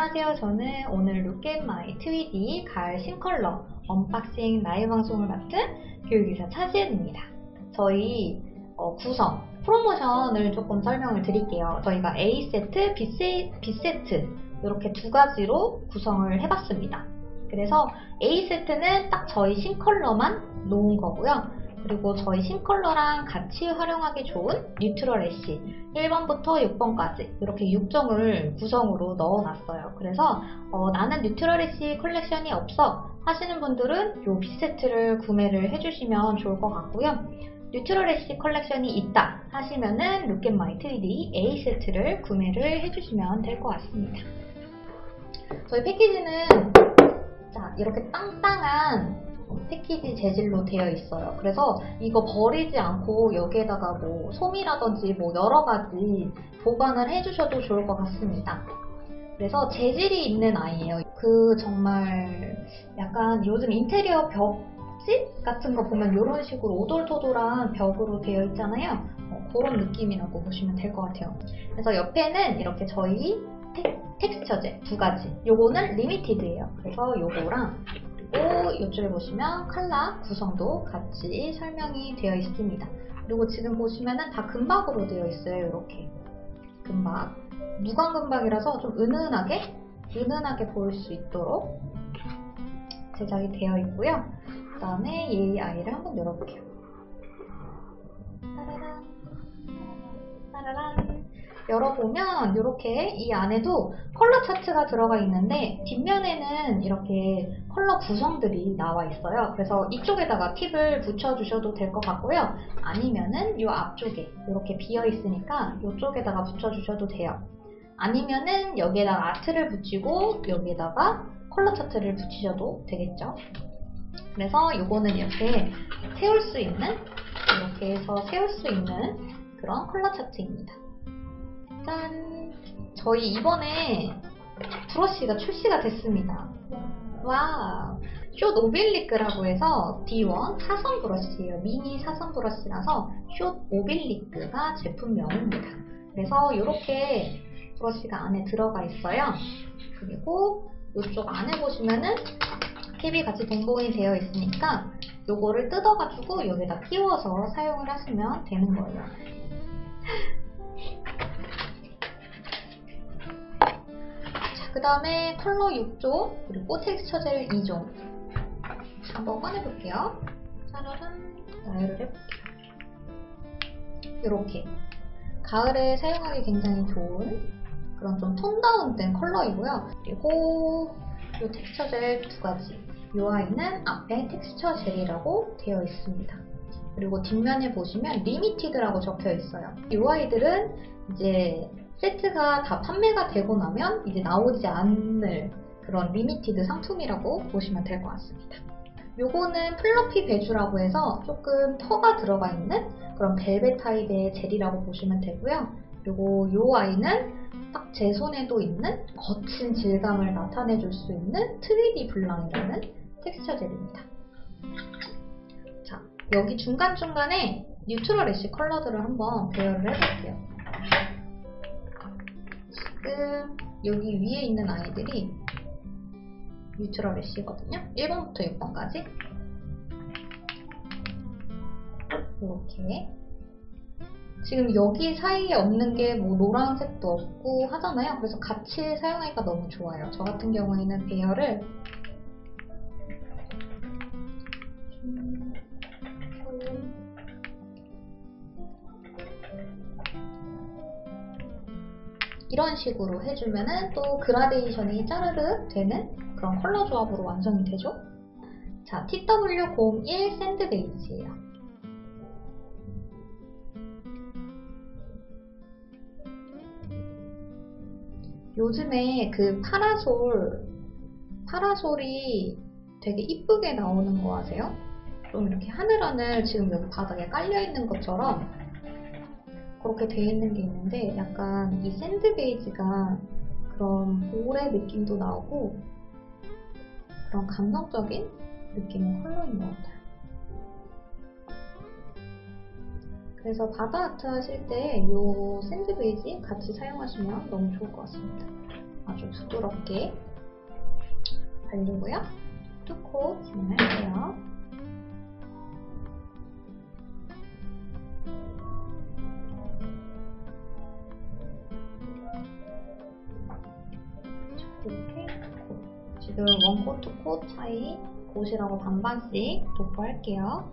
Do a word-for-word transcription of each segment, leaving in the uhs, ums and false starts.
안녕하세요. 저는 오늘 Look at my 트위디 가을 신컬러 언박싱 라이브 방송을 맡은 교육이사 차지은입니다. 저희 어, 구성, 프로모션을 조금 설명을 드릴게요. 저희가 A 세트, B, 세, B 세트 이렇게 두 가지로 구성을 해봤습니다. 그래서 A 세트는 딱 저희 신컬러만 놓은 거고요. 그리고 저희 신컬러랑 같이 활용하기 좋은 뉴트럴 애쉬 일 번부터 육 번까지 이렇게 육 종을 구성으로 넣어놨어요. 그래서 어, 나는 뉴트럴 애쉬 컬렉션이 없어 하시는 분들은 이 B 세트를 구매를 해주시면 좋을 것 같고요. 뉴트럴 애쉬 컬렉션이 있다 하시면은 Look at my 트위디 A 세트를 구매를 해주시면 될 것 같습니다. 저희 패키지는 자, 이렇게 땅땅한 패키지 재질로 되어 있어요. 그래서 이거 버리지 않고 여기에다가 뭐 솜이라든지 뭐 여러 가지 보관을 해주셔도 좋을 것 같습니다. 그래서 재질이 있는 아이예요. 그 정말 약간 요즘 인테리어 벽지 같은 거 보면 이런 식으로 오돌토돌한 벽으로 되어 있잖아요. 어, 그런 느낌이라고 보시면 될 것 같아요. 그래서 옆에는 이렇게 저희 텍, 텍스처제 두 가지. 요거는 리미티드예요. 그래서 요거랑 그리고 이쪽에 보시면 컬러 구성도 같이 설명이 되어 있습니다. 그리고 지금 보시면은 다 금박으로 되어 있어요. 이렇게 금박, 무광 금박이라서 좀 은은하게 은은하게 보일 수 있도록 제작이 되어 있고요. 그 다음에 이 아이를 한번 열어볼게요. 따라란, 따라란. 열어보면 이렇게 이 안에도 컬러 차트가 들어가 있는데 뒷면에는 이렇게 컬러 구성들이 나와 있어요. 그래서 이쪽에다가 팁을 붙여주셔도 될 것 같고요. 아니면은 이 앞쪽에 이렇게 비어 있으니까 이쪽에다가 붙여주셔도 돼요. 아니면은 여기에다가 아트를 붙이고 여기에다가 컬러 차트를 붙이셔도 되겠죠. 그래서 이거는 이렇게 세울 수 있는 이렇게 해서 세울 수 있는 그런 컬러 차트입니다. 짠! 저희 이번에 브러쉬가 출시가 됐습니다. 와우! 숏 오빌리크라고 해서 디 원 사선 브러쉬예요. 미니 사선 브러쉬라서 숏 오빌리크가 제품명입니다. 그래서 이렇게 브러쉬가 안에 들어가 있어요. 그리고 이쪽 안에 보시면은 캡이 같이 동봉이 되어 있으니까 요거를 뜯어가지고 여기다 끼워서 사용을 하시면 되는 거예요. 그 다음에 컬러 육 종 그리고 텍스처 젤 이 종 한번 꺼내볼게요. 짜라란 나열을 해볼게요. 이렇게 가을에 사용하기 굉장히 좋은 그런 좀 톤 다운된 컬러이고요. 그리고 이 텍스처 젤 두 가지 이 아이는 앞에 텍스처 젤이라고 되어 있습니다. 그리고 뒷면에 보시면 리미티드라고 적혀 있어요. 이 아이들은 이제 세트가 다 판매가 되고 나면 이제 나오지 않을 그런 리미티드 상품이라고 보시면 될 것 같습니다. 요거는 플러피 베주라고 해서 조금 터가 들어가 있는 그런 벨벳 타입의 젤이라고 보시면 되고요. 그리고 요 아이는 딱 제 손에도 있는 거친 질감을 나타내줄 수 있는 트위디 블랑이라는 텍스처 젤입니다. 자, 여기 중간중간에 뉴트럴 애쉬 컬러들을 한번 배열을 해볼게요. 지금 여기 위에 있는 아이들이 뉴트럴 애쉬거든요. 일 번부터 육 번까지 이렇게 지금 여기 사이에 없는 게 뭐 노란색도 없고 하잖아요. 그래서 같이 사용하기가 너무 좋아요. 저 같은 경우에는 배열을 이런 식으로 해주면은 또 그라데이션이 짜르르 되는 그런 컬러 조합으로 완성이 되죠. 자, 티 더블유 공일 샌드 베이지예요. 요즘에 그 파라솔, 파라솔이 되게 이쁘게 나오는 거 아세요? 좀 이렇게 하늘하늘 지금 여기 바닥에 깔려있는 것처럼 그렇게 되어 있는 게 있는데 약간 이 샌드 베이지가 그런 볼의 느낌도 나오고 그런 감성적인 느낌의 컬러인 것 같아요. 그래서 바다 아트 하실 때 이 샌드 베이지 같이 사용하시면 너무 좋을 것 같습니다. 아주 부드럽게 발리고요. 뚫고 진행할게요. 이렇게 지금 원코 투코 차이 보시라고 반반씩 도포할게요.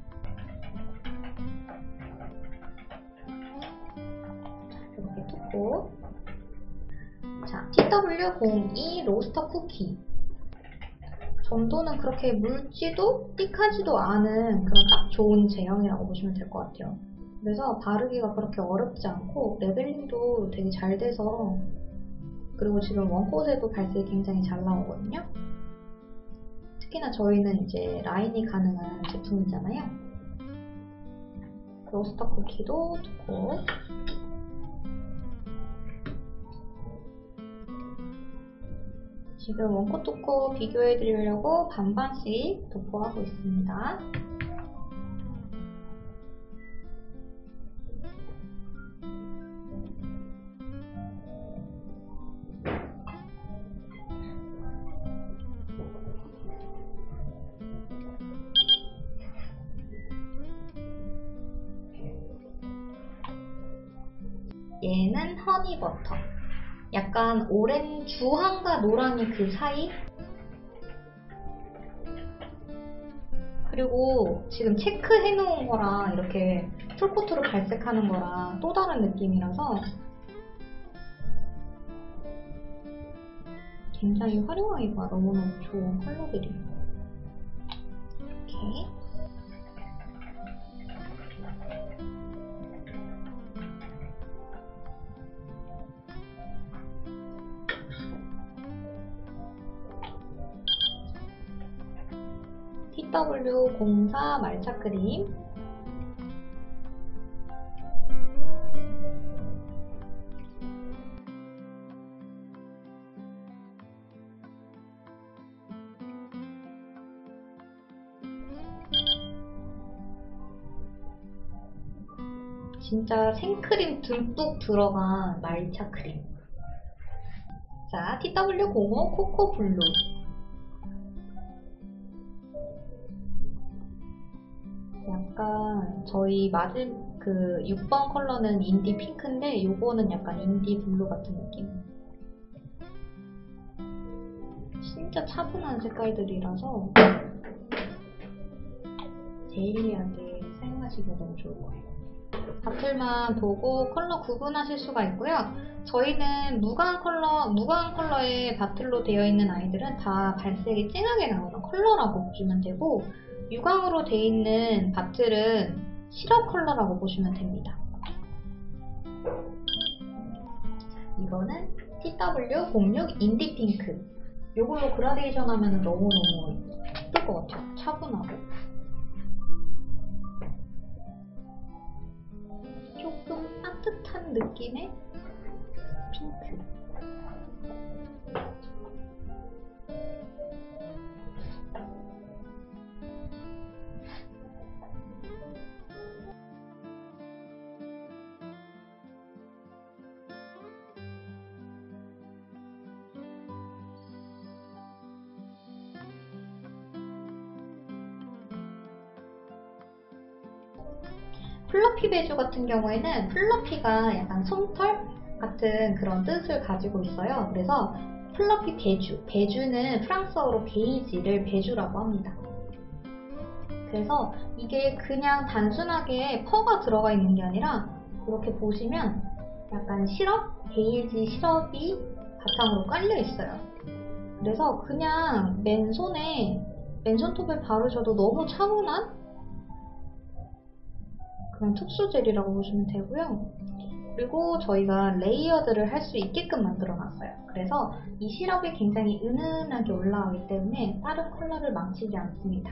이렇게 투코. 자, 티 더블유 공이 로스터 쿠키. 점도는 그렇게 묽지도 띡하지도 않은 그런 딱 좋은 제형이라고 보시면 될 것 같아요. 그래서 바르기가 그렇게 어렵지 않고 레벨링도 되게 잘 돼서, 그리고 지금 원콧에도 발색이 굉장히 잘 나오거든요. 특히나 저희는 이제 라인이 가능한 제품이잖아요. 로스터 쿠키도 두고, 지금 원콧 도포 비교해 드리려고 반반씩 도포하고 있습니다. 얘는 허니버터. 약간 오렌 주황과 노랑이 그 사이? 그리고 지금 체크해 놓은 거랑 이렇게 풀코트로 발색하는 거랑 또 다른 느낌이라서 굉장히 활용하기가 너무너무 좋은 컬러들이에요. 이렇게. 티 더블유 공사 말차 크림. 진짜 생크림 듬뿍 들어간 말차 크림. 자, 티 더블유 공오 코코 블루. 약간 저희 맞을 그 육 번 컬러는 인디 핑크인데 요거는 약간 인디 블루 같은 느낌. 진짜 차분한 색깔들이라서 데일리하게 사용하시기 너무 좋을 거예요. 바틀만 보고 컬러 구분하실 수가 있고요. 저희는 무광 컬러, 무광 컬러의 바틀로 되어 있는 아이들은 다 발색이 진하게 나오는 컬러라고 보시면 되고, 유광으로 되어 있는 바틀은 시럽 컬러라고 보시면 됩니다. 이거는 티 더블유 공육 인디 핑크. 이걸로 그라데이션 하면 너무너무 예쁠 것 같아요. 차분하고. 조금 따뜻한 느낌의 핑크. 플러피 베주 같은 경우에는 플러피가 약간 솜털 같은 그런 뜻을 가지고 있어요. 그래서 플러피 베주, 베주는 프랑스어로 베이지를 베주라고 합니다. 그래서 이게 그냥 단순하게 퍼가 들어가 있는 게 아니라 이렇게 보시면 약간 시럽, 베이지 시럽이 바탕으로 깔려 있어요. 그래서 그냥 맨손에 맨손톱에 바르셔도 너무 차분한 그런 특수 젤이라고 보시면 되고요. 그리고 저희가 레이어드를 할 수 있게끔 만들어 놨어요. 그래서 이 시럽이 굉장히 은은하게 올라가기 때문에 다른 컬러를 망치지 않습니다.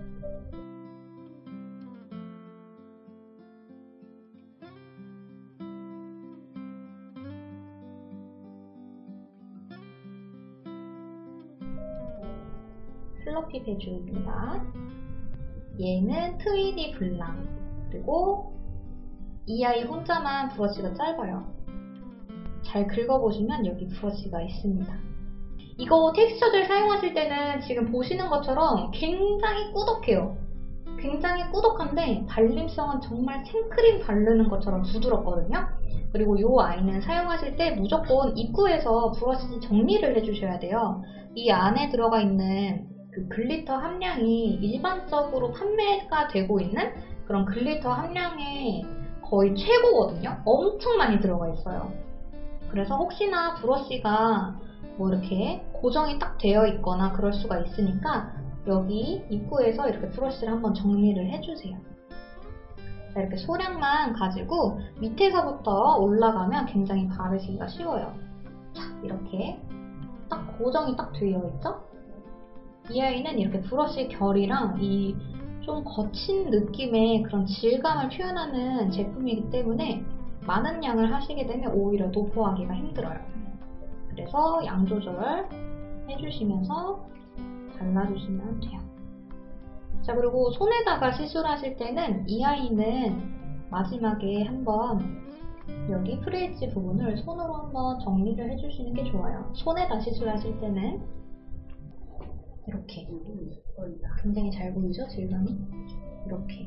플러피 베주입니다. 얘는 트위디 블랑. 그리고 이 아이 혼자만 브러쉬가 짧아요. 잘 긁어보시면 여기 브러쉬가 있습니다. 이거 텍스처 젤 사용하실 때는 지금 보시는 것처럼 굉장히 꾸덕해요. 굉장히 꾸덕한데 발림성은 정말 생크림 바르는 것처럼 부드럽거든요. 그리고 이 아이는 사용하실 때 무조건 입구에서 브러쉬 정리를 해주셔야 돼요. 이 안에 들어가 있는 그 글리터 함량이 일반적으로 판매가 되고 있는 그런 글리터 함량의 거의 최고거든요. 엄청 많이 들어가 있어요. 그래서 혹시나 브러쉬가 뭐 이렇게 고정이 딱 되어 있거나 그럴 수가 있으니까 여기 입구에서 이렇게 브러쉬를 한번 정리를 해주세요. 자, 이렇게 소량만 가지고 밑에서부터 올라가면 굉장히 바르시기가 쉬워요. 자, 이렇게 딱 고정이 딱 되어 있죠? 이 아이는 이렇게 브러쉬 결이랑 이 좀 거친 느낌의 그런 질감을 표현하는 제품이기 때문에 많은 양을 하시게 되면 오히려 도포하기가 힘들어요. 그래서 양 조절 해주시면서 발라주시면 돼요. 자, 그리고 손에다가 시술하실 때는 이 아이는 마지막에 한번 여기 프레이지 부분을 손으로 한번 정리를 해주시는 게 좋아요. 손에다 시술하실 때는 이렇게 굉장히 잘 보이죠? 질감이? 이렇게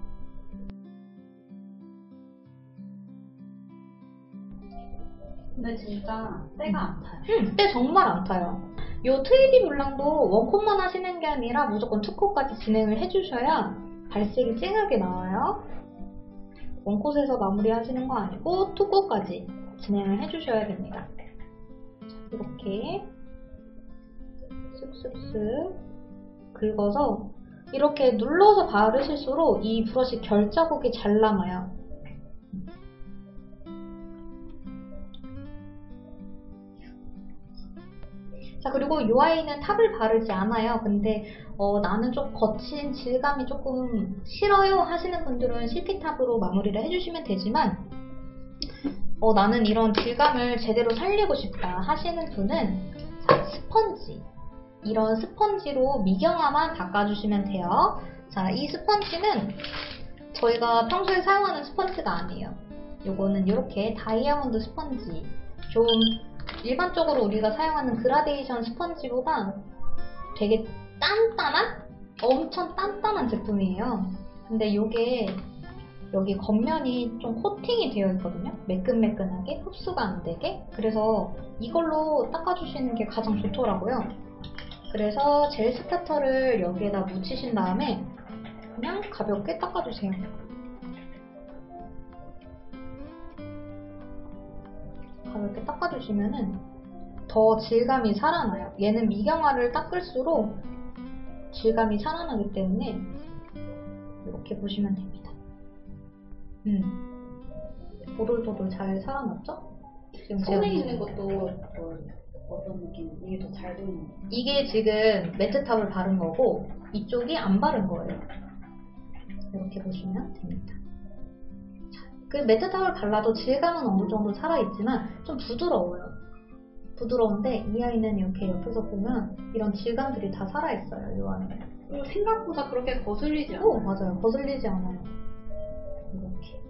근데 진짜 때가 안 타요. 음, 때 정말 안 타요. 요 트위디 물랑도 원콧만 하시는 게 아니라 무조건 투콧까지 진행을 해주셔야 발색이 쨍하게 나와요. 원콧에서 마무리 하시는 거 아니고 투콧까지 진행을 해주셔야 됩니다. 이렇게 쓱쓱쓱 긁어서 이렇게 눌러서 바르실수록 이 브러쉬 결자국이 잘 남아요. 자, 그리고 이 아이는 탑을 바르지 않아요. 근데 어, 나는 좀 거친 질감이 조금 싫어요 하시는 분들은 실피탑으로 마무리를 해주시면 되지만 어, 나는 이런 질감을 제대로 살리고 싶다 하시는 분은 자, 스펀지 이런 스펀지로 미경화만 닦아주시면 돼요. 자, 이 스펀지는 저희가 평소에 사용하는 스펀지가 아니에요. 요거는 이렇게 다이아몬드 스펀지, 좀 일반적으로 우리가 사용하는 그라데이션 스펀지보다 되게 단단한? 엄청 단단한 제품이에요. 근데 요게 여기 겉면이 좀 코팅이 되어 있거든요. 매끈매끈하게 흡수가 안 되게. 그래서 이걸로 닦아주시는 게 가장 좋더라고요. 그래서 젤 스타터를 여기에다 묻히신 다음에 그냥 가볍게 닦아주세요. 가볍게 닦아주시면은 더 질감이 살아나요. 얘는 미경화를 닦을수록 질감이 살아나기 때문에 이렇게 보시면 됩니다. 음, 도돌도돌 잘 살아났죠? 지금 손에 있는 것도 뭐 어떤 느낌? 이게 더 잘 보이는 거예요? 이게 지금 매트탑을 바른 거고 이쪽이 안 바른 거예요. 이렇게 보시면 됩니다. 그 매트탑을 발라도 질감은 어느 정도 살아있지만 좀 부드러워요. 부드러운데 이 아이는 이렇게 옆에서 보면 이런 질감들이 다 살아있어요. 이 아이는. 그리고 생각보다 그렇게 거슬리지 않아요. 오, 맞아요. 거슬리지 않아요. 이렇게.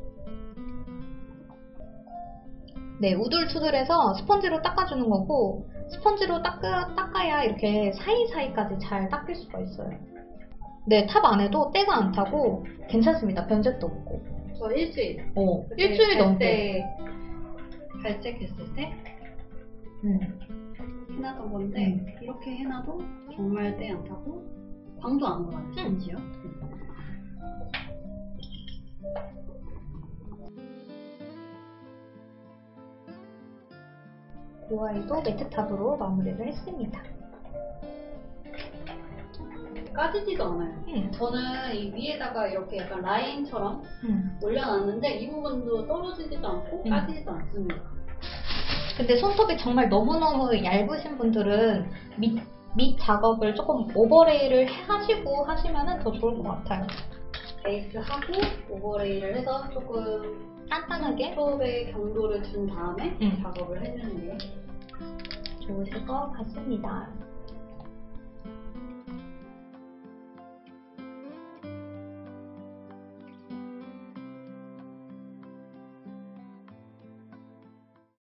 네, 우둘투둘해서 스펀지로 닦아주는 거고 스펀지로 닦아, 닦아야 이렇게 사이사이까지 잘 닦일 수가 있어요. 네, 탑 안에도 때가 안 타고 괜찮습니다. 변색도 없고. 저 일주일. 어, 일주일 넘게. 발색했을 때 음. 해놔던 건데 음. 이렇게 해놔도 정말 때 안 타고 광도 안 올라요. 심지어. 이 아이도 매트탑으로 마무리를 했습니다. 까지지도 않아요. 음. 저는 이 위에다가 이렇게 약간 라인처럼 음. 올려놨는데 이 부분도 떨어지지도 않고 음. 까지지도 않습니다. 근데 손톱이 정말 너무너무 얇으신 분들은 밑, 밑 작업을 조금 오버레이를 하시고 하시면 더 좋을 것 같아요. 베이스하고 오버레이를 해서 조금 단단하게 손톱의 경도를 준 다음에 음. 작업을 해주는 게 좋으실 것 같습니다.